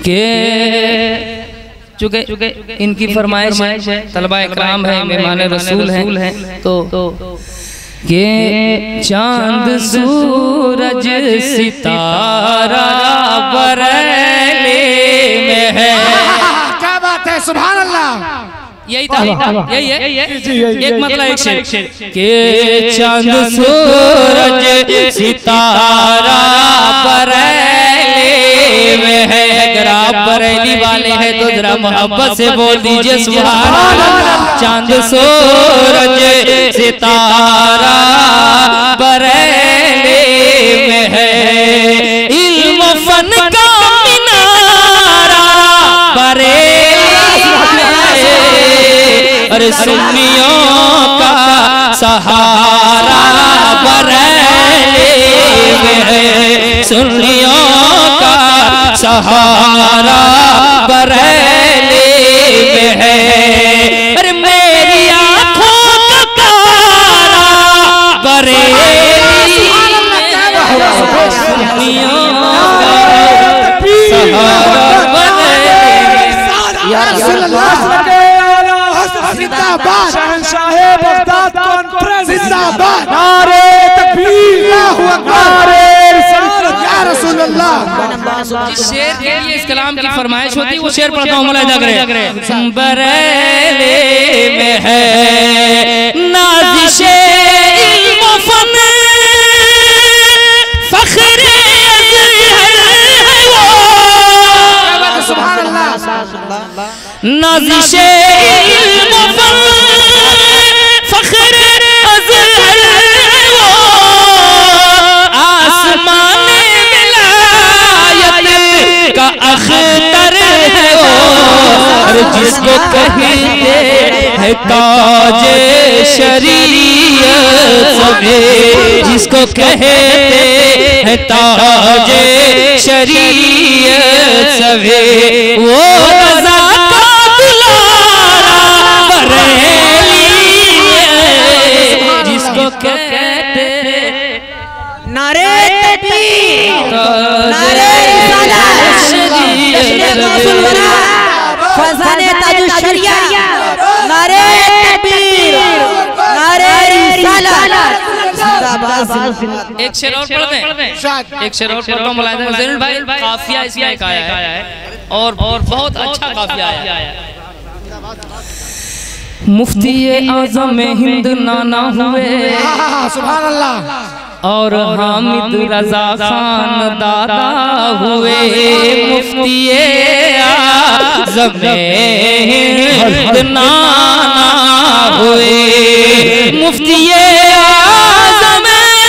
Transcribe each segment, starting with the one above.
के चूँकि इनकी फरमाइश है, तलबा इकराम है, मेहमान रसूल हैं, तो के चांद सूरज सितारा बरेली में है। क्या बात है, सुभान अल्लाह। यही था, यही है एक मतलब एक शेर के चांद सूरज सितारा बरेली में है। अगर आप बरेली वाले हैं तो जरा मोहब्बत से बोल दीजिए सुभान अल्लाह। चांद सूरज सितारा बरेली में है, इल्म फन का मिनारा बरेली में है, अरे सुन्नियों का सहारा बरेली में है, सुन्नियों का सहारा बरेली में है। अरे मेरी आँखों का तारा बरेली में है, सुन्नियों का सहारा बरेली में है। शहंशाहे बगदाद कॉन्फ्रेंस जिंदाबाद, नारे तकबीर, अल्लाहु अकबर, या रसूल अल्लाह। जिस शेर के लिए इस कलाम की फरमाइश होती है वो शेर पढ़ता हूँ, मुलाहिजा करें। बरेली में है नाज़िशे इल्म फन फख्रे अज़हर है वो, सुभान अल्लाह। नाज़िशे इल्म फन फख्रे अज़हर है वो, आसमान विलायत का अख्तर है वो, और जिसको कहते हैं ताजे शरीयत सभी, जिसको कहते हैं ताजे शरीयत सभी, वो रज़ा का दुलारा बरेली है, जिसको कहते नारे तकबीर, नारे फज़ाने ताजुश शरिया, नारे तकबीर, नारे रिसालत, जिंदाबाद। एक शेर और पढ़ दें, एक शेर और पढ़ता हूं मुलाहिजा ज़ैनुल भाई। काफिया इसमें एक आया है और बहुत अच्छा काफिया आया है। मुफ्ती आज़म हिंद नाना हुए, सुभान अल्लाह, और हामिद रजा खान दादा हुए। मुफ्ती आज़म हिंद नाना हुए, मुफ्ती आज़म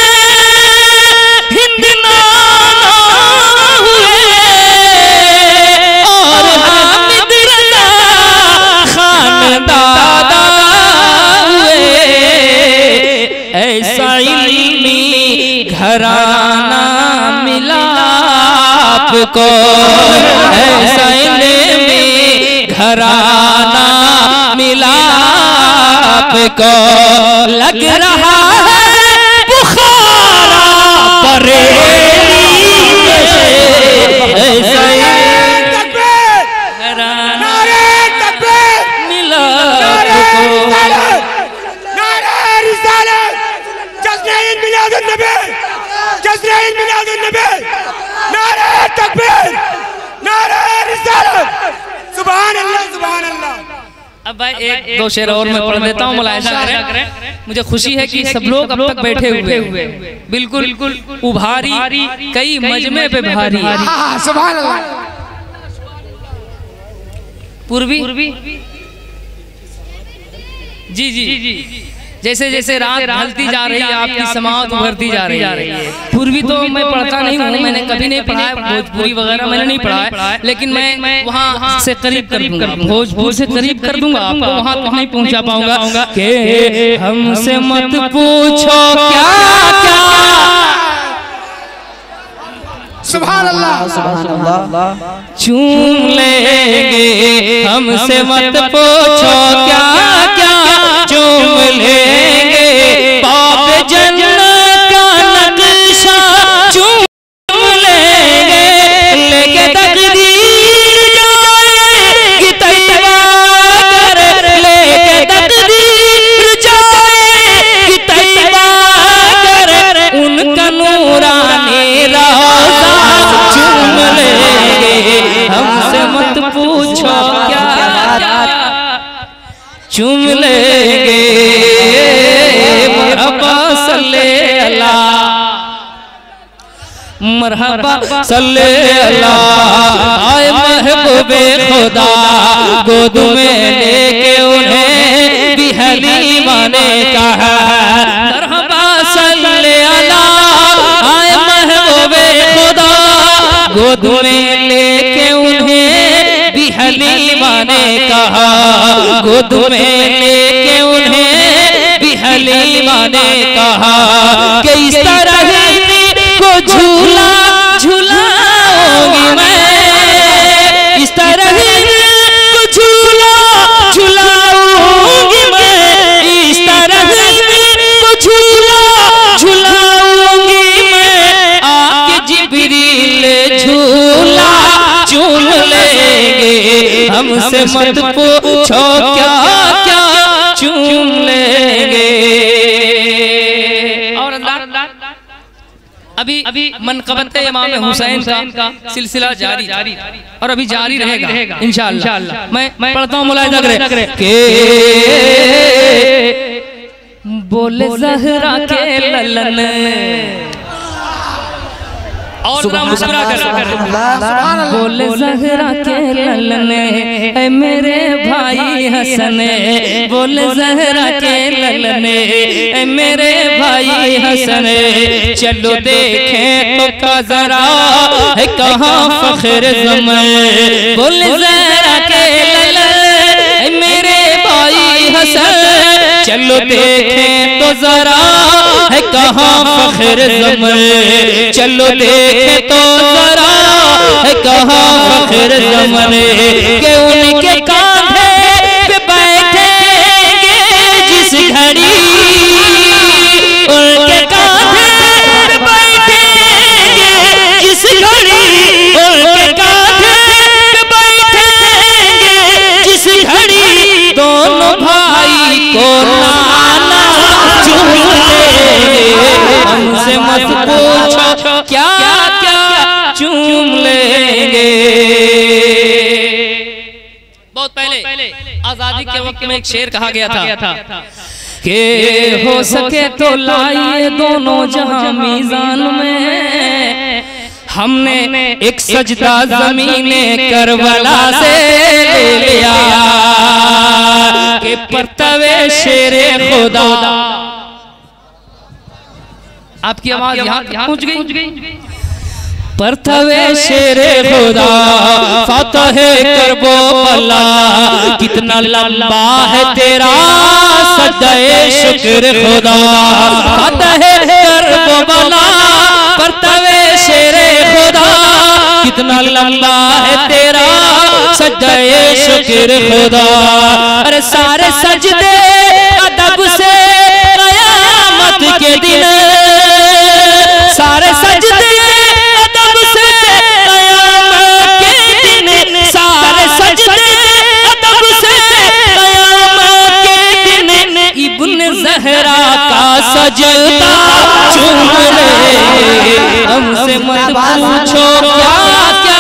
हिंद नाना हुए, और हामिद रजा खान दादा हुए। ऐसा इल्मी घराना मिला आपको, ऐसा इल्मी घराना मिला आपको, लग रहा है बुखारा बरेली में, ऐसा घराना मिला आपको। नारे तकबीर, नारे रिसालत, सुभान अल्लाह, सुभान अल्लाह। अब भाई एक दो शेर और मैं पढ़ देता हूँ, मुलाहिजा करें। मुझे खुशी है कि सब लोग अब तक बैठे हुए बिल्कुल उभारी कई मजमे पे भारी। सुभान अल्लाह। पूर्वी जी जी, जैसे जैसे रात ढलती जा रही है आपकी समाअत उभरती जा रही है। पूर्वी तो मैं पढ़ता नहीं हूँ, मैंने कभी नहीं पढ़ा है, भोजपुरी वगैरह मैंने नहीं पढ़ा है, लेकिन मैं वहाँ से करीब कर दूंगा, भोजपुर से करीब कर दूंगा आपको, वहाँ तो नहीं पहुँचा पाऊंगा। के हमसे मत पूछो क्या क्या, सुभान अल्लाह, चूम लेंगे, हमसे मत पूछो क्या क्या, चूम लेंगे बाप जन्नत का नक्शा, चूम लेंगे लेके तकदीर चूम लेंगे। मरहबा सल्ले अला, मरहबा सल्ले अला, आए महबूबे खुदा, गोद में लेके उन्हें भी हलीमा ने कहा। मरहबा सल्ले अला, आए महबूबे खुदा, गोद में लेके उन्हें भी हलीमा ने कहा। गोद में लेके उन्हें भी हलीमा ने कहा कि इस तरह को झूला झूलाऊंगी मैं, इस तरह को झूला झूलाऊंगी मैं, इस तरह को झूला झूलाऊंगी मैं। आके जिब्रील झूला चूम लेंगे, हमसे मत पूछो क्या क्या चूम लेंगे। और अभी मनक़बत इमाम हुसैन का सिलसिला जारी और अभी जारी रहेगा इंशाअल्लाह। मैं पढ़ता हूँ, मुलाहिज़ा करें के बोले ज़हरा के ललन, और मुस्कुरा कर बोले ज़हरा के ललन, ऐ मेरे भाई हसन, बोले ज़हरा के ललन, ऐ मेरे भाई हसन। चलो देखें तो का जरा है कहाँ फख्र ज़मन, बोले ज़हरा के ललन, ऐ मेरे भाई हसन। चलो देखें तो जरा है कहाँ फख्र ज़मन, चलो देखें तो जरा है कहाँ फख्र ज़मन। के उनके कांधे पे बैठेंगे जिस घड़ी, उनके कांधे पे बैठेंगे जिस घड़ी, उनके कांधे पे बैठेंगे जिस घड़ी। दोनों भाई को नाना चूम लेंगे, हमसे मत पूछो क्या क्या चूम लेंगे। बहुत पहले आजादी के वक्त में एक शेर कहा गया था कि हो सके तो लाइए दोनों जहां मीज़ान में, हमने एक सजदा ज़मीने करबला से ले लिया कि परतवे शेरे खुदा। आपकी आवाज यहाँ पहुँच गई। परतवे शेरे खुदा फतह करबो भला, कितना लंबा है तेरा सजदे शुक्र खुदा। फतह करबो भला, परतवे शेरे खुदा, कितना लंबा है तेरा सजदे शुक्र खुदा। अरे सारे सजदे अदब से क़यामत के दिन, सारे सजदे अदब से क़यामत के दिन, सारे सजदे अदब से क़यामत के दिन। इब्न ज़हरा का सजदा चूम ले, हमसे मत पूछो क्या क्या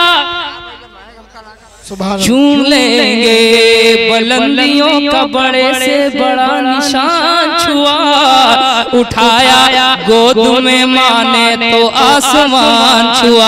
चूम लेंगे। बुलंदियों का बड़े से बड़ा निशान छुआ, उठाया गोद में माने तो आसमान छुआ।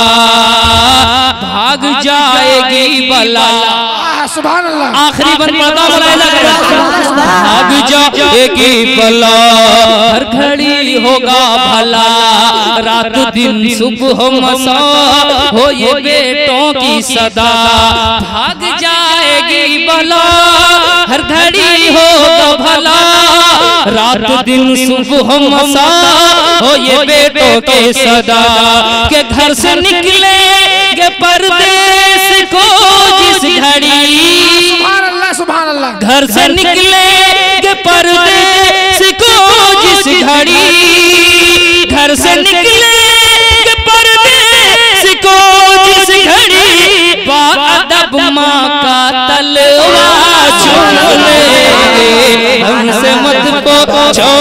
भाग जाएगी बला, सुभान अल्लाह। आखिरी बन पड़ता भाग जाएगी बला, हर घड़ी होगा भला, रात दिन सुबह मसा हो ये बेटों की सदा। भाग जाएगी बला, हर घड़ी होगा भला, रात दिन सुबह मसा हो ये बेटों के सदा। के घर से निकलेंगे परदेस को जिस घड़ी, सुभान अल्लाह। घर से निकलेंगे परदेस को जिस घड़ी, घर से निकलेंगे परदेस को जिस घड़ी। बाअदब माँ का तलवा चूम लेंगे, हमसे मत पूछो